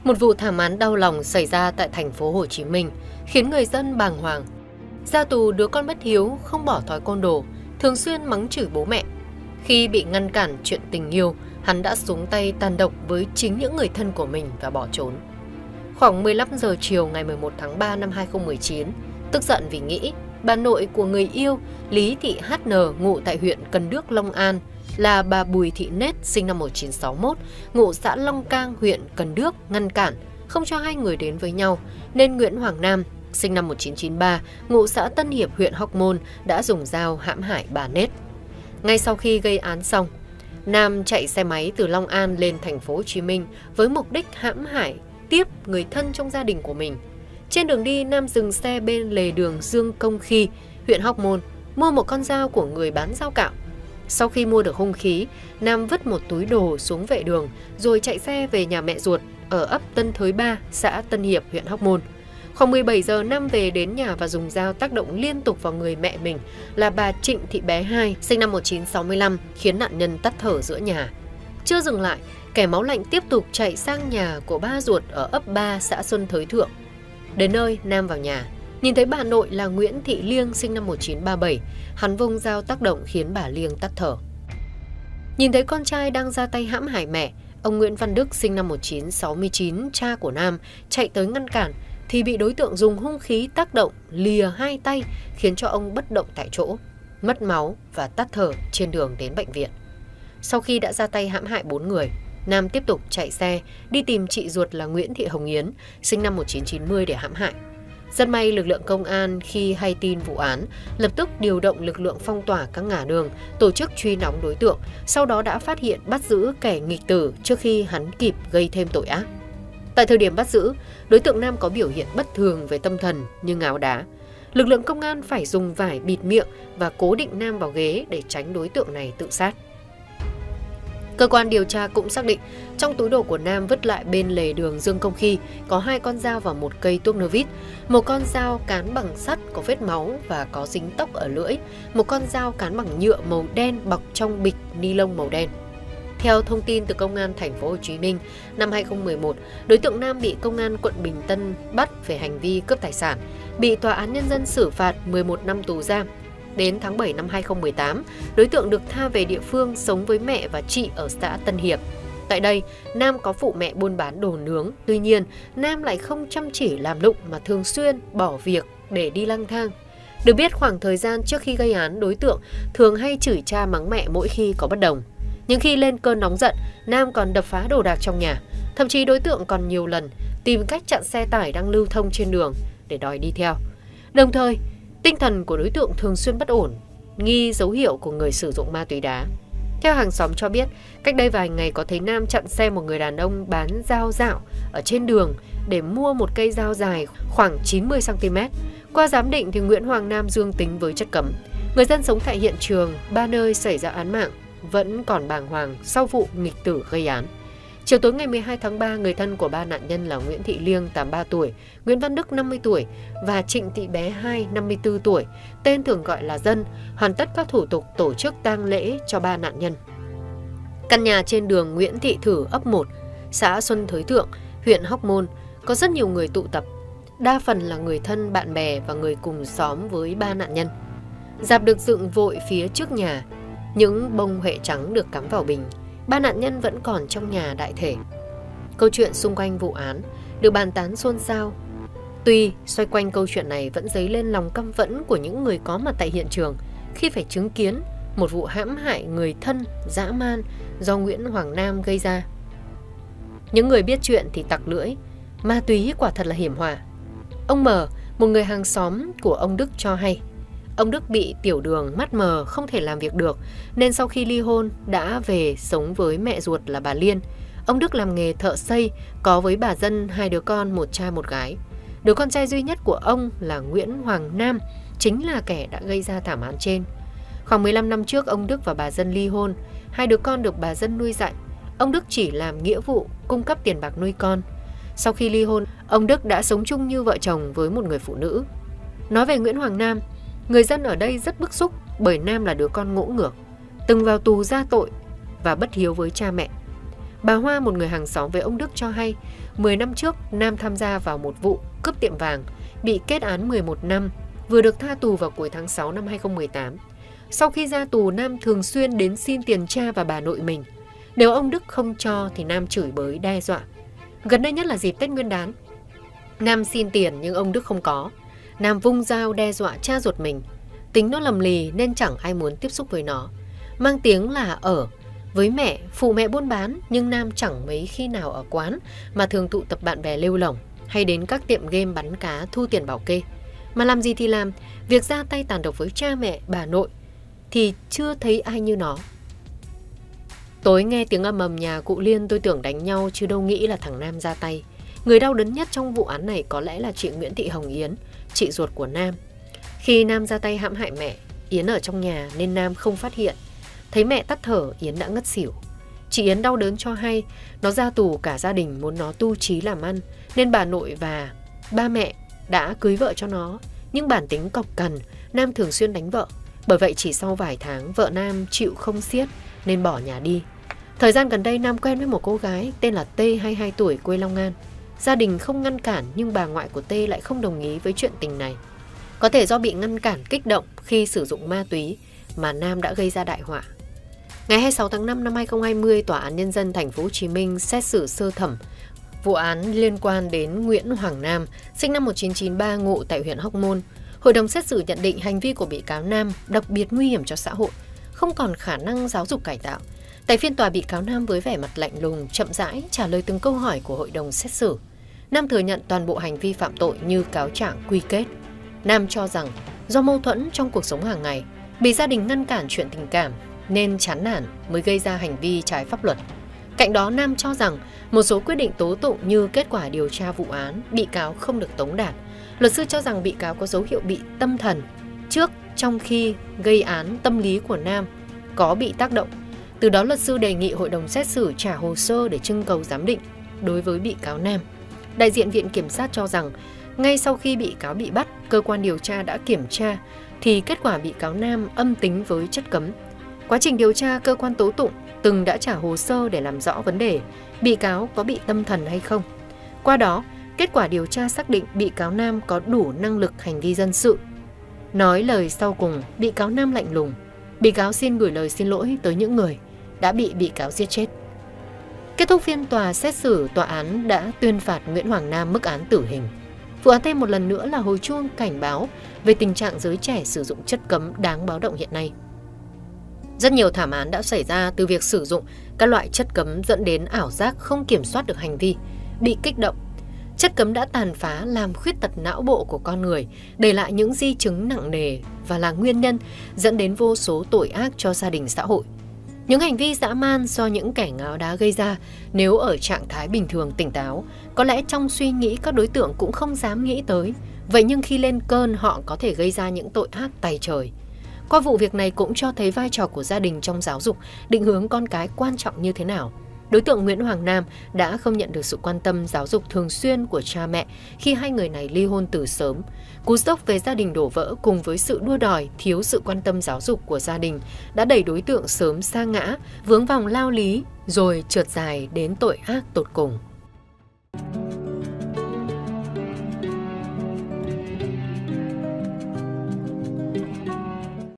Một vụ thảm án đau lòng xảy ra tại thành phố Hồ Chí Minh khiến người dân bàng hoàng. Ra tù đứa con bất hiếu không bỏ thói côn đồ, thường xuyên mắng chửi bố mẹ. Khi bị ngăn cản chuyện tình yêu, hắn đã xuống tay tàn độc với chính những người thân của mình và bỏ trốn. Khoảng 15 giờ chiều ngày 11 tháng 3 năm 2019, tức giận vì nghĩ bà nội của người yêu Lý Thị HN ngụ tại huyện Cần Đước, Long An là bà Bùi Thị Nết sinh năm 1961, ngụ xã Long Cang, huyện Cần Đước ngăn cản, không cho hai người đến với nhau, nên Nguyễn Hoàng Nam sinh năm 1993, ngụ xã Tân Hiệp, huyện Hóc Môn đã dùng dao hãm hại bà Nết. Ngay sau khi gây án xong, Nam chạy xe máy từ Long An lên thành phố Hồ Chí Minh với mục đích hãm hại tiếp người thân trong gia đình của mình. Trên đường đi, Nam dừng xe bên lề đường Dương Công Khi, huyện Hóc Môn, mua một con dao của người bán dao cạo. Sau khi mua được hung khí, Nam vứt một túi đồ xuống vệ đường rồi chạy xe về nhà mẹ ruột ở ấp Tân Thới 3, xã Tân Hiệp, huyện Hóc Môn. Khoảng 17 giờ Nam về đến nhà và dùng dao tác động liên tục vào người mẹ mình là bà Trịnh Thị Bé 2, sinh năm 1965, khiến nạn nhân tắt thở giữa nhà. Chưa dừng lại, kẻ máu lạnh tiếp tục chạy sang nhà của ba ruột ở ấp 3, xã Xuân Thới Thượng. Đến nơi, Nam vào nhà, nhìn thấy bà nội là Nguyễn Thị Liêng sinh năm 1937, hắn vung dao tác động khiến bà Liêng tắt thở. Nhìn thấy con trai đang ra tay hãm hại mẹ, ông Nguyễn Văn Đức sinh năm 1969, cha của Nam, chạy tới ngăn cản thì bị đối tượng dùng hung khí tác động lìa hai tay khiến cho ông bất động tại chỗ, mất máu và tắt thở trên đường đến bệnh viện. Sau khi đã ra tay hãm hại 4 người, Nam tiếp tục chạy xe đi tìm chị ruột là Nguyễn Thị Hồng Yến, sinh năm 1990 để hãm hại. Rất may lực lượng công an khi hay tin vụ án lập tức điều động lực lượng phong tỏa các ngã đường, tổ chức truy nóng đối tượng, sau đó đã phát hiện bắt giữ kẻ nghịch tử trước khi hắn kịp gây thêm tội ác. Tại thời điểm bắt giữ, đối tượng Nam có biểu hiện bất thường về tâm thần như ngáo đá. Lực lượng công an phải dùng vải bịt miệng và cố định Nam vào ghế để tránh đối tượng này tự sát. Cơ quan điều tra cũng xác định trong túi đồ của Nam vứt lại bên lề đường Dương Công Khi có 2 con dao và 1 cây tuốc nơ vít, một con dao cán bằng sắt có vết máu và có dính tóc ở lưỡi, một con dao cán bằng nhựa màu đen bọc trong bịch ni lông màu đen. Theo thông tin từ Công an thành phố Hồ Chí Minh, năm 2011, đối tượng Nam bị Công an quận Bình Tân bắt về hành vi cướp tài sản, bị Tòa án Nhân dân xử phạt 11 năm tù giam. Đến tháng 7 năm 2018, đối tượng được tha về địa phương sống với mẹ và chị ở xã Tân Hiệp. Tại đây, Nam có phụ mẹ buôn bán đồ nướng, tuy nhiên Nam lại không chăm chỉ làm lụng mà thường xuyên bỏ việc để đi lang thang. Được biết khoảng thời gian trước khi gây án, đối tượng thường hay chửi cha mắng mẹ mỗi khi có bất đồng. Nhưng khi lên cơn nóng giận, Nam còn đập phá đồ đạc trong nhà. Thậm chí đối tượng còn nhiều lần tìm cách chặn xe tải đang lưu thông trên đường để đòi đi theo. Đồng thời, tinh thần của đối tượng thường xuyên bất ổn, nghi dấu hiệu của người sử dụng ma túy đá. Theo hàng xóm cho biết, cách đây vài ngày có thấy Nam chặn xe một người đàn ông bán dao dạo ở trên đường để mua một cây dao dài khoảng 90 cm. Qua giám định thì Nguyễn Hoàng Nam dương tính với chất cấm. Người dân sống tại hiện trường 3 nơi xảy ra án mạng vẫn còn bàng hoàng sau vụ nghịch tử gây án. Chiều tối ngày 12 tháng 3, người thân của 3 nạn nhân là Nguyễn Thị Liêng 83 tuổi, Nguyễn Văn Đức 50 tuổi và Trịnh Thị Bé 2 54 tuổi, tên thường gọi là Dân, hoàn tất các thủ tục tổ chức tang lễ cho 3 nạn nhân. Căn nhà trên đường Nguyễn Thị Thử, ấp 1, xã Xuân Thới Thượng, huyện Hóc Môn có rất nhiều người tụ tập, đa phần là người thân, bạn bè và người cùng xóm với 3 nạn nhân. Rạp được dựng vội phía trước nhà, những bông huệ trắng được cắm vào bình. 3 nạn nhân vẫn còn trong nhà đại thể. Câu chuyện xung quanh vụ án được bàn tán xôn xao. Tuy xoay quanh câu chuyện này vẫn dấy lên lòng căm phẫn của những người có mặt tại hiện trường khi phải chứng kiến một vụ hãm hại người thân dã man do Nguyễn Hoàng Nam gây ra. Những người biết chuyện thì tặc lưỡi, ma túy quả thật là hiểm họa. Ông M, một người hàng xóm của ông Đức cho hay, ông Đức bị tiểu đường, mắt mờ, không thể làm việc được, nên sau khi ly hôn đã về sống với mẹ ruột là bà Liên. Ông Đức làm nghề thợ xây, có với bà Dân 2 đứa con, một trai một gái. Đứa con trai duy nhất của ông là Nguyễn Hoàng Nam, chính là kẻ đã gây ra thảm án trên. Khoảng 15 năm trước, ông Đức và bà Dân ly hôn, 2 đứa con được bà Dân nuôi dạy. Ông Đức chỉ làm nghĩa vụ cung cấp tiền bạc nuôi con. Sau khi ly hôn, ông Đức đã sống chung như vợ chồng với một người phụ nữ. Nói về Nguyễn Hoàng Nam, người dân ở đây rất bức xúc bởi Nam là đứa con ngỗ ngược, từng vào tù ra tội và bất hiếu với cha mẹ. Bà Hoa, một người hàng xóm với ông Đức, cho hay 10 năm trước Nam tham gia vào một vụ cướp tiệm vàng, bị kết án 11 năm, vừa được tha tù vào cuối tháng 6 năm 2018. Sau khi ra tù, Nam thường xuyên đến xin tiền cha và bà nội mình. Nếu ông Đức không cho thì Nam chửi bới đe dọa. Gần đây nhất là dịp Tết Nguyên đán, Nam xin tiền nhưng ông Đức không có. Nam vung dao đe dọa cha ruột mình. Tính nó lầm lì nên chẳng ai muốn tiếp xúc với nó. Mang tiếng là ở với mẹ, phụ mẹ buôn bán, nhưng Nam chẳng mấy khi nào ở quán mà thường tụ tập bạn bè lêu lỏng hay đến các tiệm game bắn cá thu tiền bảo kê. Mà làm gì thì làm, việc ra tay tàn độc với cha mẹ, bà nội thì chưa thấy ai như nó. Tối nghe tiếng ầm ầm nhà cụ Liên, tôi tưởng đánh nhau chứ đâu nghĩ là thằng Nam ra tay. Người đau đớn nhất trong vụ án này có lẽ là chị Nguyễn Thị Hồng Yến, chị ruột của Nam. Khi Nam ra tay hãm hại mẹ, Yến ở trong nhà nên Nam không phát hiện. Thấy mẹ tắt thở, Yến đã ngất xỉu. Chị Yến đau đớn cho hay, nó ra tù cả gia đình muốn nó tu chí làm ăn, nên bà nội và ba mẹ đã cưới vợ cho nó. Nhưng bản tính cọc cằn, Nam thường xuyên đánh vợ. Bởi vậy chỉ sau vài tháng, vợ Nam chịu không xiết nên bỏ nhà đi. Thời gian gần đây, Nam quen với một cô gái tên là T, 22 tuổi, quê Long An. Gia đình không ngăn cản nhưng bà ngoại của T lại không đồng ý với chuyện tình này. Có thể do bị ngăn cản kích động khi sử dụng ma túy mà Nam đã gây ra đại họa. Ngày 26 tháng 5 năm 2020, Tòa án Nhân dân Thành phố Hồ Chí Minh xét xử sơ thẩm vụ án liên quan đến Nguyễn Hoàng Nam, sinh năm 1993, ngụ tại huyện Hóc Môn. Hội đồng xét xử nhận định hành vi của bị cáo Nam đặc biệt nguy hiểm cho xã hội, không còn khả năng giáo dục cải tạo. Tại phiên tòa, bị cáo Nam với vẻ mặt lạnh lùng, chậm rãi trả lời từng câu hỏi của hội đồng xét xử. Nam thừa nhận toàn bộ hành vi phạm tội như cáo trạng quy kết. Nam cho rằng do mâu thuẫn trong cuộc sống hàng ngày, bị gia đình ngăn cản chuyện tình cảm nên chán nản mới gây ra hành vi trái pháp luật. Cạnh đó, Nam cho rằng một số quyết định tố tụng như kết quả điều tra vụ án, bị cáo không được tống đạt. Luật sư cho rằng bị cáo có dấu hiệu bị tâm thần. Trước, trong khi gây án, tâm lý của Nam có bị tác động. Từ đó, luật sư đề nghị hội đồng xét xử trả hồ sơ để trưng cầu giám định đối với bị cáo Nam. Đại diện Viện Kiểm sát cho rằng ngay sau khi bị cáo bị bắt, cơ quan điều tra đã kiểm tra thì kết quả bị cáo Nam âm tính với chất cấm. Quá trình điều tra, cơ quan tố tụng từng đã trả hồ sơ để làm rõ vấn đề bị cáo có bị tâm thần hay không. Qua đó, kết quả điều tra xác định bị cáo Nam có đủ năng lực hành vi dân sự. Nói lời sau cùng, bị cáo Nam lạnh lùng. Bị cáo xin gửi lời xin lỗi tới những người đã bị cáo giết chết. Kết thúc phiên tòa xét xử, tòa án đã tuyên phạt Nguyễn Hoàng Nam mức án tử hình. Vụ án thêm một lần nữa là hồi chuông cảnh báo về tình trạng giới trẻ sử dụng chất cấm đáng báo động hiện nay. Rất nhiều thảm án đã xảy ra từ việc sử dụng các loại chất cấm dẫn đến ảo giác không kiểm soát được hành vi, bị kích động. Chất cấm đã tàn phá làm khuyết tật não bộ của con người, để lại những di chứng nặng nề và là nguyên nhân dẫn đến vô số tội ác cho gia đình xã hội. Những hành vi dã man do những kẻ ngáo đá gây ra, nếu ở trạng thái bình thường tỉnh táo, có lẽ trong suy nghĩ các đối tượng cũng không dám nghĩ tới. Vậy nhưng khi lên cơn, họ có thể gây ra những tội ác tày trời. Qua vụ việc này cũng cho thấy vai trò của gia đình trong giáo dục, định hướng con cái quan trọng như thế nào. Đối tượng Nguyễn Hoàng Nam đã không nhận được sự quan tâm giáo dục thường xuyên của cha mẹ khi hai người này ly hôn từ sớm. Cú sốc về gia đình đổ vỡ cùng với sự đua đòi, thiếu sự quan tâm giáo dục của gia đình đã đẩy đối tượng sớm sa ngã, vướng vòng lao lý rồi trượt dài đến tội ác tột cùng.